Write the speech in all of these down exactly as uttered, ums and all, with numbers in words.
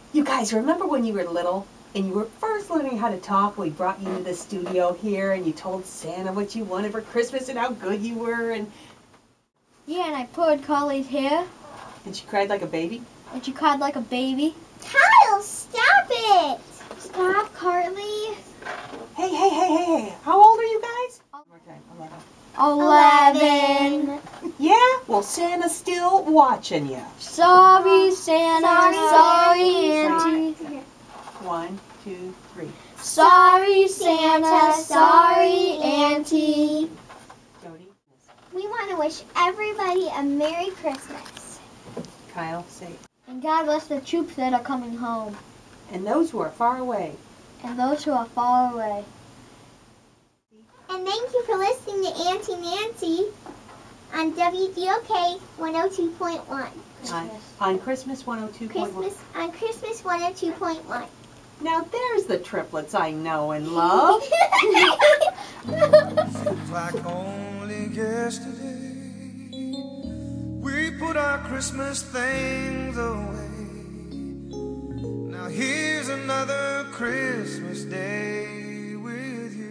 You guys, remember when you were little and you were first learning how to talk? We brought you to the studio here and you told Santa what you wanted for Christmas and how good you were. And yeah, and I pulled Carly's hair. And she cried like a baby? And she cried like a baby. Kyle, stop it! Stop, Carly. Hey, hey, hey, hey, hey. How old are you guys? Okay, eleven. Eleven. Yeah? Well, Santa's still watching you. Sorry, Santa. Sorry, Sorry, Sorry. Auntie. One, two, three. Sorry, Santa. Sorry, Auntie. Jody? We want to wish everybody a Merry Christmas. Kyle, say. And God bless the troops that are coming home. And those who are far away. And those who are far away. And thank you for listening to Auntie Nancy on W D O K one oh two point one. On, on Christmas one oh two point one. Christmas on Christmas one oh two point one. Now there's the triplets I know and love. Seems like only yesterday we put our Christmas things away. Now here's another Christmas day with you.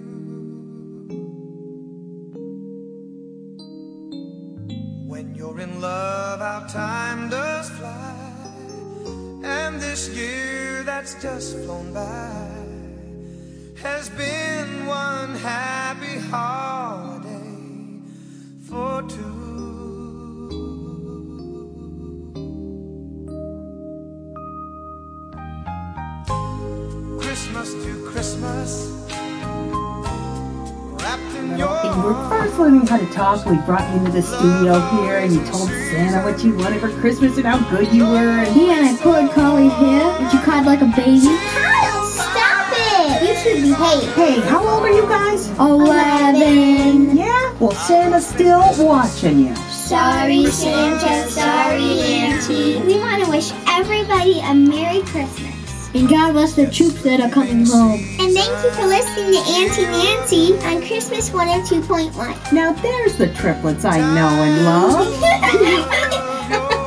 When you're in love, how time does fly. And this year that's just flown by has been one happy holiday for two. Christmas to Christmas, wrapped in your When you were first learning how to talk, we brought you into the studio here and you told Santa what you wanted for Christmas and how good you were. And Yeah, and I pulled Carly's hair. And she cried like a baby. Kyle, stop it! You should behave. hey, how old are you guys? Eleven. Yeah? Well, Santa's still watching you. Sorry, Santa. Sorry, Auntie. We want to wish everybody a Merry Christmas. And God bless the troops that are coming home. And thank you for listening to Auntie Nancy on Christmas one oh two point one. Now there's the triplets I know and love.